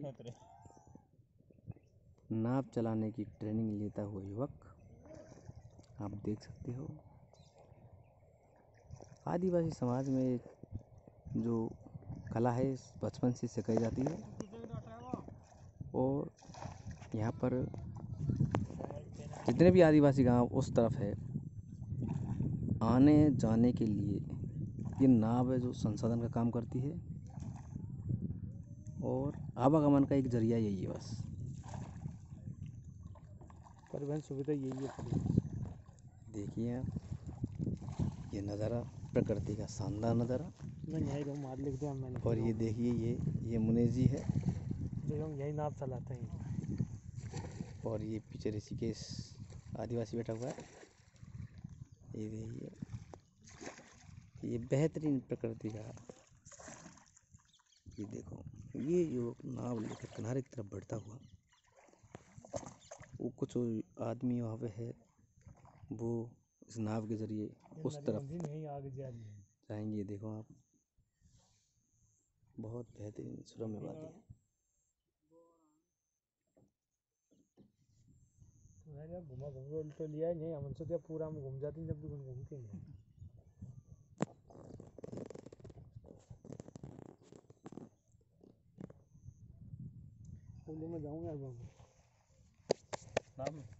नाव चलाने की ट्रेनिंग लेता हुआ युवक आप देख सकते हो। आदिवासी समाज में जो कला है बचपन से सिखाई जाती है और यहाँ पर जितने भी आदिवासी गांव उस तरफ है आने जाने के लिए ये नाव है जो संसाधन का काम करती है और आवागमन का एक जरिया यही है बस। परिवहन सुविधा यही है। देखिए आप ये नज़ारा प्रकृति का शानदार नज़ारा। मैं यही रहूँ मार लिख दिया मैंने। और ये देखिए ये मुनीष जी है जो हम यही नाव चलाते हैं। और ये पीछे ऋषिकेश आदिवासी बैठा हुआ है। ये देखिए ये बेहतरीन प्रकृति का ये देखो ये जो नाव लेकर किनारे की तरफ बढ़ता हुआ वो कुछ आदमी वहाँ पे है वो इस नाव के जरिए उस तरफ जाएंगे। देखो आप बहुत बेहतरीन सुरम्य वादी है। घुमा घूम तो लिया नहीं हमन से तो पूरा हम घूम जाते हैं जब भी घूम के नहीं। में जाऊंगा